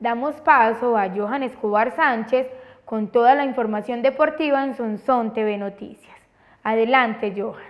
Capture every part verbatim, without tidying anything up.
Damos paso a Johan Escobar Sánchez con toda la información deportiva en Sonsón T V Noticias. Adelante, Johan.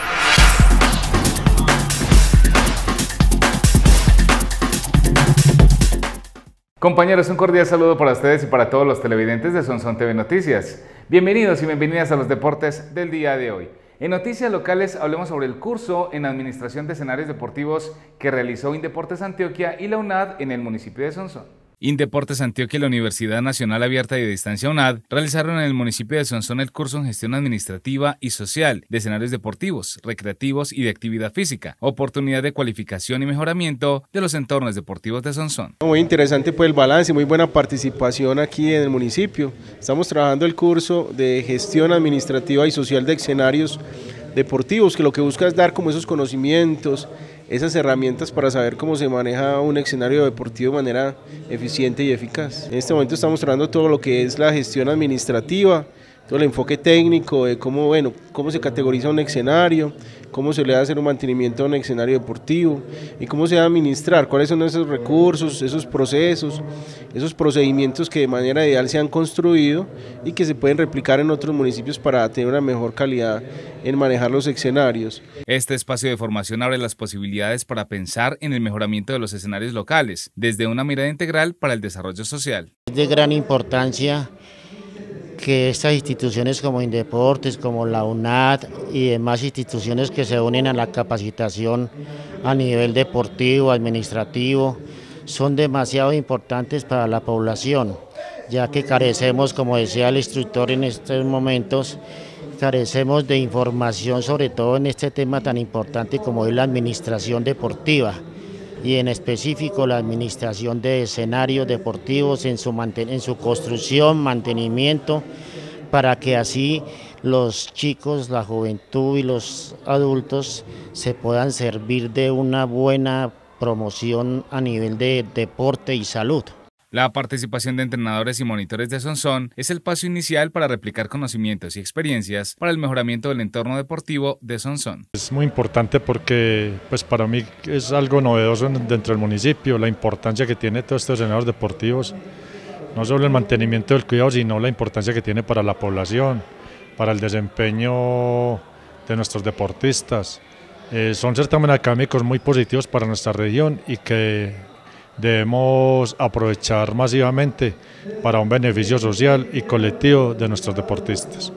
Compañeros, un cordial saludo para ustedes y para todos los televidentes de Sonsón T V Noticias. Bienvenidos y bienvenidas a los deportes del día de hoy. En noticias locales hablemos sobre el curso en Administración de Escenarios Deportivos que realizó Indeportes Antioquia y la UNAD en el municipio de Sonsón. Indeportes Antioquia y la Universidad Nacional Abierta y de Distancia UNAD realizaron en el municipio de Sonsón el curso en Gestión Administrativa y Social de Escenarios Deportivos, Recreativos y de Actividad Física, oportunidad de cualificación y mejoramiento de los entornos deportivos de Sonsón. Muy interesante pues el balance, muy buena participación aquí en el municipio. Estamos trabajando el curso de Gestión Administrativa y Social de Escenarios Deportivos, que lo que busca es dar como esos conocimientos, esas herramientas para saber cómo se maneja un escenario deportivo de manera eficiente y eficaz. En este momento estamos trabajando todo lo que es la gestión administrativa, todo el enfoque técnico de cómo, bueno, cómo se categoriza un escenario, cómo se le da hacer un mantenimiento a un escenario deportivo y cómo se debe administrar, cuáles son esos recursos, esos procesos, esos procedimientos que de manera ideal se han construido y que se pueden replicar en otros municipios para tener una mejor calidad en manejar los escenarios. Este espacio de formación abre las posibilidades para pensar en el mejoramiento de los escenarios locales, desde una mirada integral para el desarrollo social. Es de gran importancia que estas instituciones como Indeportes, como la UNAD y demás instituciones que se unen a la capacitación a nivel deportivo, administrativo, son demasiado importantes para la población, ya que carecemos, como decía el instructor en estos momentos, carecemos de información sobre todo en este tema tan importante como es la administración deportiva y en específico la administración de escenarios deportivos en su, en su construcción, mantenimiento, para que así los chicos, la juventud y los adultos se puedan servir de una buena promoción a nivel de deporte y salud. La participación de entrenadores y monitores de Sonsón es el paso inicial para replicar conocimientos y experiencias para el mejoramiento del entorno deportivo de Sonsón. Es muy importante porque pues para mí es algo novedoso dentro del municipio, la importancia que tiene todos estos escenarios deportivos, no solo el mantenimiento del cuidado, sino la importancia que tiene para la población, para el desempeño de nuestros deportistas. Eh, son certámenes académicos muy positivos para nuestra región y que debemos aprovechar masivamente para un beneficio social y colectivo de nuestros deportistas.